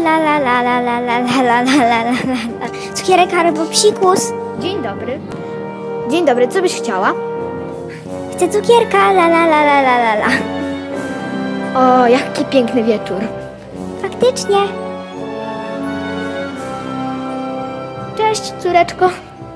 la la la la la la la la la la la. Cukierek albo psikus. Dzień dobry. Dzień dobry, co byś chciała? Chcę cukierka, la la la la la la la. O, jaki piękny wieczór. Faktycznie. Cześć, córeczko.